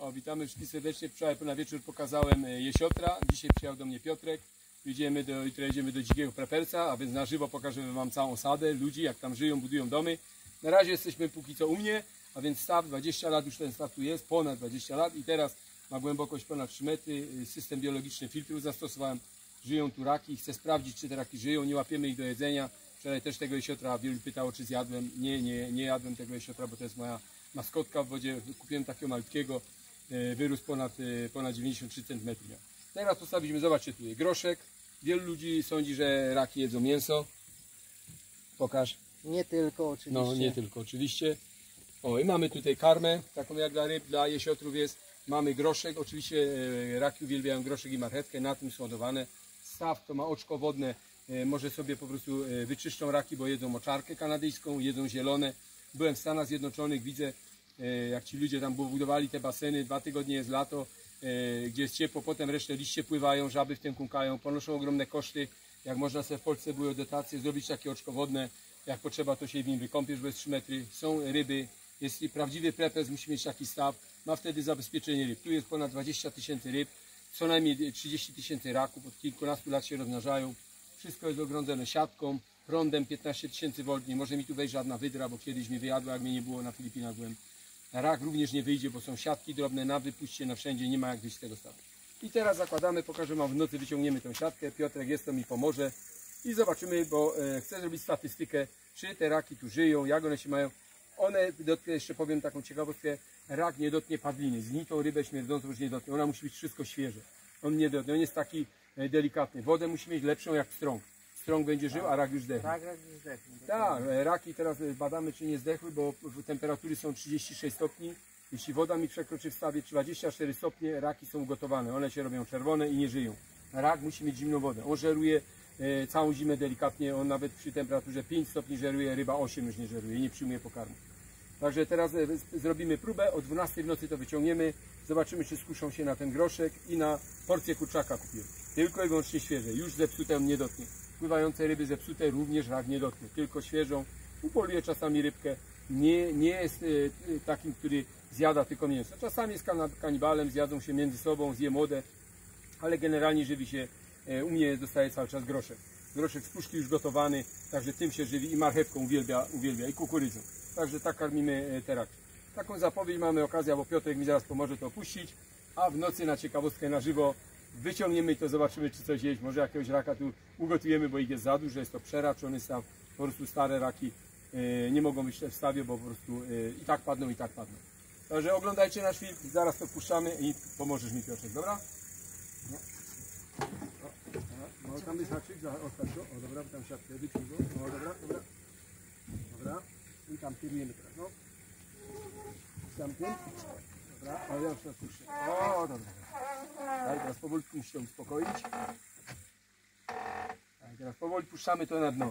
O, witamy wszystkich serdecznie. Wczoraj na wieczór pokazałem jesiotra. Dzisiaj przyjechał do mnie Piotrek. Jutro jedziemy do Dzikiego Preperca, a więc na żywo pokażę wam całą osadę ludzi, jak tam żyją, budują domy. Na razie jesteśmy póki co u mnie, a więc staw 20 lat, już ten staw tu jest, ponad 20 lat i teraz ma głębokość ponad 3 metry. System biologiczny filtru zastosowałem. Żyją tu raki, chcę sprawdzić, czy te raki żyją, nie łapiemy ich do jedzenia. Wczoraj też tego jesiotra, wielu pytało, czy zjadłem. Nie jadłem tego jesiotra, bo to jest moja maskotka w wodzie. Kupiłem takiego malutkiego, wyrósł ponad 93 cm. Teraz postawiliśmy, zobaczcie, tu jest groszek. Wielu ludzi sądzi, że raki jedzą mięso. Pokaż. Nie tylko oczywiście. No, nie tylko oczywiście. O, i mamy tutaj karmę, taką jak dla ryb, dla jesiotrów jest. Mamy groszek, oczywiście raki uwielbiają groszek i marchewkę, na tym są hodowane. Staw to ma oczko wodne, może sobie po prostu wyczyszczą raki, bo jedzą moczarkę kanadyjską, jedzą zielone. Byłem w Stanach Zjednoczonych, widzę jak ci ludzie tam budowali te baseny, 2 tygodnie jest lato, gdzie jest ciepło, potem resztę liście pływają, żaby w tym kumkają, ponoszą ogromne koszty. Jak można sobie w Polsce były dotacje, zrobić takie oczko wodne, jak potrzeba to się w nim wykąpiesz, bo jest 3 metry, są ryby, jest prawdziwy prepes, musi mieć taki staw, ma wtedy zabezpieczenie ryb. Tu jest ponad 20 tysięcy ryb, co najmniej 30 tysięcy raków, od kilkunastu lat się rozmnażają. Wszystko jest ogrodzone siatką, prądem 15 tysięcy V, nie może mi tu wejść żadna wydra, bo kiedyś mi wyjadła, jak mnie nie było na Filipinach byłem. Rak również nie wyjdzie, bo są siatki drobne na wypuście, na wszędzie, nie ma jak wyjść z tego stawu. I teraz zakładamy, pokażę wam w nocy, wyciągniemy tą siatkę, Piotrek jest, to mi pomoże i zobaczymy, bo chcę zrobić statystykę, czy te raki tu żyją, jak one się mają. One, jeszcze powiem taką ciekawostkę, rak nie dotknie padliny, zgnitą rybę śmierdzącą już nie dotknie, ona musi być wszystko świeże. On nie dotknie, on jest taki delikatny. Wodę musi mieć lepszą jak strąg. Strąg będzie żył, a rak już zdechł. Tak, rak już zdechł. Tak, raki teraz badamy, czy nie zdechły, bo temperatury są 36 stopni. Jeśli woda mi przekroczy w stawie 24 stopnie, raki są ugotowane. One się robią czerwone i nie żyją. Rak musi mieć zimną wodę. On żeruje całą zimę delikatnie. On nawet przy temperaturze 5 stopni żeruje, ryba 8 już nie żeruje i nie przyjmuje pokarmu. Także teraz zrobimy próbę. O 12 w nocy to wyciągniemy. Zobaczymy, czy skuszą się na ten groszek i na porcję kurczaka kupiłem. Tylko i wyłącznie świeże. Już zepsute on nie dotknie. Pływające ryby zepsute również rak nie dotknie. Tylko świeżą. Upoluje czasami rybkę. Nie jest takim, który zjada tylko mięso. Czasami jest kanibalem, zjadzą się między sobą, zje młode. Ale generalnie żywi się, u mnie dostaje cały czas groszek. Groszek z puszki już gotowany, także tym się żywi i marchewką uwielbia i kukurydzą. Także tak karmimy te raki. Taką zapowiedź mamy okazję, bo Piotrek mi zaraz pomoże to opuścić, a w nocy na ciekawostkę na żywo wyciągniemy i to zobaczymy, czy coś jeść. Może jakiegoś raka tu ugotujemy, bo ich jest za dużo, jest to przeraczony staw, po prostu stare raki nie mogą być w stawie, bo po prostu i tak padną, i tak padną. Także oglądajcie nasz film, zaraz to puszczamy i pomożesz mi, Piotrek, dobra? No. No, tam jest haczyk, odstaw go. O dobra, tam siatkę, wyciąg go. No dobra. Dobra. I tam kierujemy teraz, no. Tamtym. Dobra, o ja już teraz puszczę. O, dobra. Tak, teraz powoli muszę się uspokoić. Tak, teraz powoli puszczamy to na dno.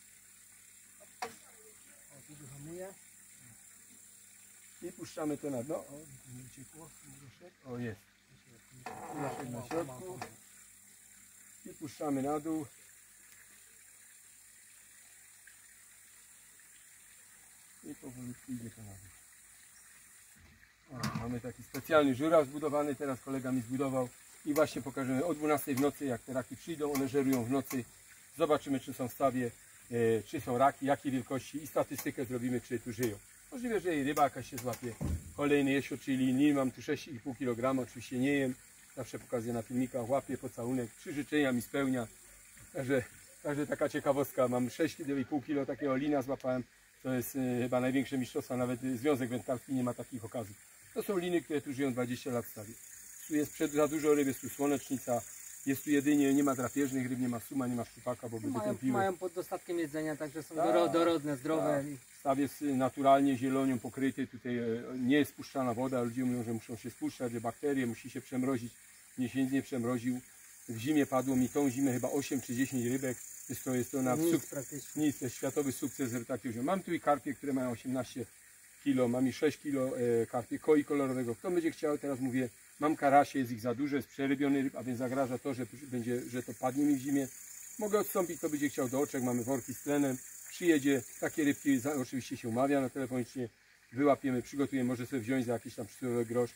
O, tu wyhamuje. I puszczamy to na dno. O, nie uciekło. Groszek. O, jest. Groszek na środku. I puszczamy na dół. I powolutku idzie to na dół. O, mamy taki specjalny żuraw zbudowany, teraz kolega mi zbudował. I właśnie pokażemy o 12 w nocy, jak te raki przyjdą, one żerują w nocy. Zobaczymy, czy są w stawie, czy są raki, jakiej wielkości i statystykę zrobimy, czy tu żyją. Możliwe, że jej ryba jakaś się złapie. Kolejny jesiot, czyli lin, mam tu 6,5 kg, oczywiście nie jem. Zawsze pokazuję na filmikach, łapię pocałunek, 3 życzenia mi spełnia. Także taka ciekawostka, mam 6,5 kg takiego lina złapałem. To jest chyba największe mistrzostwa, nawet Związek Wędkarski nie ma takich okazji. To są liny, które tu żyją 20 lat w stawie. Tu jest za dużo ryb, jest tu słonecznica, jest tu jedynie, nie ma drapieżnych ryb, nie ma suma, nie ma szczupaka, bo by tępiły. Mają pod dostatkiem jedzenia, także są dorodne, zdrowe. Staw jest naturalnie zielonią pokryty, tutaj nie jest spuszczana woda, ludzie mówią, że muszą się spuszczać, że bakterie, musi się przemrozić. Mnie się nic nie przemroził. W zimie padło mi tą zimę chyba 8 czy 10 rybek. Jest to na nic, to jest światowy sukces takiego. Mam tu i karpie, które mają 18 kg, mam i 6 kg karpie koi kolorowego. Kto będzie chciał, teraz mówię, mam karasie, jest ich za dużo, jest przerybiony ryb, a więc zagraża to, że to padnie mi w zimie. Mogę odstąpić, kto będzie chciał do oczek, mamy worki z tlenem. Przyjedzie, takie rybki oczywiście się umawia na telefonicznie, wyłapiemy, przygotujemy, może sobie wziąć za jakiś tam przysłowiowy grosz.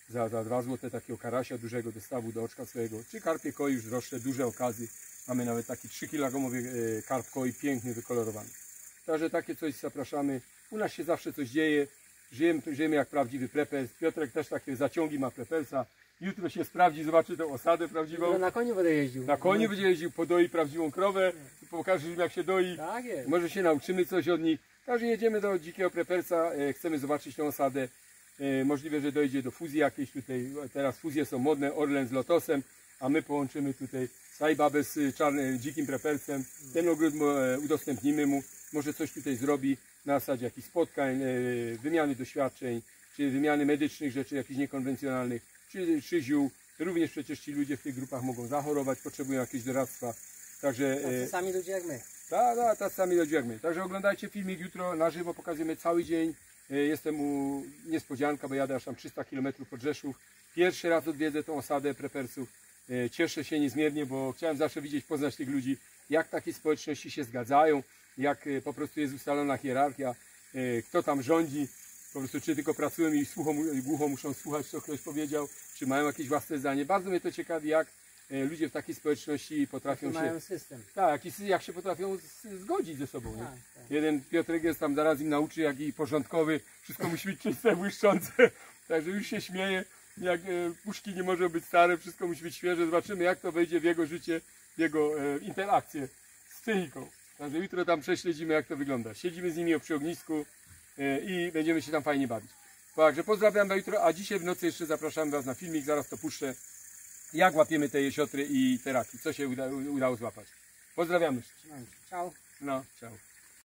za 2 zł takiego karasia dużego do stawu, do oczka swojego, czy karpie koi już droższe, duże okazy. Mamy nawet taki 3-kilogramowy karp koi, piękny, wykolorowany. Także takie coś zapraszamy. U nas się zawsze coś dzieje. Żyjemy jak prawdziwy prepels. Piotrek też takie zaciągi ma prepelsa. Jutro się sprawdzi, zobaczy tę osadę prawdziwą. No, na koniu będę jeździł. Na koniu będzie jeździł, podoi prawdziwą krowę. Pokażesz im jak się doi. Tak jest. Może się nauczymy coś od nich. Także jedziemy do dzikiego prepelsa. Chcemy zobaczyć tę osadę. Możliwe, że dojdzie do fuzji jakiejś tutaj. Teraz fuzje są modne. Orlen z Lotosem. A my połączymy tutaj Saibabę z dzikim prepelsem. Ten ogród udostępnimy mu. Może coś tutaj zrobi na zasadzie jakichś spotkań, wymiany doświadczeń, czy wymiany medycznych rzeczy jakichś niekonwencjonalnych, czy ziół. Również przecież ci ludzie w tych grupach mogą zachorować, potrzebują jakieś doradztwa. Także Tacy sami ludzie jak my. tacy sami ludzie jak my. Także oglądajcie filmik jutro na żywo, pokazujemy cały dzień. Jestem u niespodzianka, bo jadę aż tam 300 km pod Rzeszów. Pierwszy raz odwiedzę tą osadę prepelsów. Cieszę się niezmiernie, bo chciałem zawsze widzieć, poznać tych ludzi, jak takie społeczności się zgadzają, jak po prostu jest ustalona hierarchia, kto tam rządzi, po prostu czy tylko pracują i głucho muszą słuchać, co ktoś powiedział, czy mają jakieś własne zdanie. Bardzo mnie to ciekawi, jak ludzie w takiej społeczności potrafią się... Mają system. Tak, jak się potrafią zgodzić ze sobą. Nie? Tak, tak. Jeden Piotrek jest tam, zaraz im nauczy, jak i porządkowy, wszystko musi być czyste, błyszczące, także już się śmieje. Jak puszki nie może być stare, wszystko musi być świeże. Zobaczymy, jak to wejdzie w jego życie, w jego interakcję z psychiką. Także jutro tam prześledzimy, jak to wygląda. Siedzimy z nimi przy ognisku i będziemy się tam fajnie bawić. Także pozdrawiam was jutro, a dzisiaj w nocy jeszcze zapraszam was na filmik, zaraz to puszczę, jak łapiemy te jesiotry i te raki, co się udało złapać. Pozdrawiamy. Trzymajcie się. Ciao. No, ciao.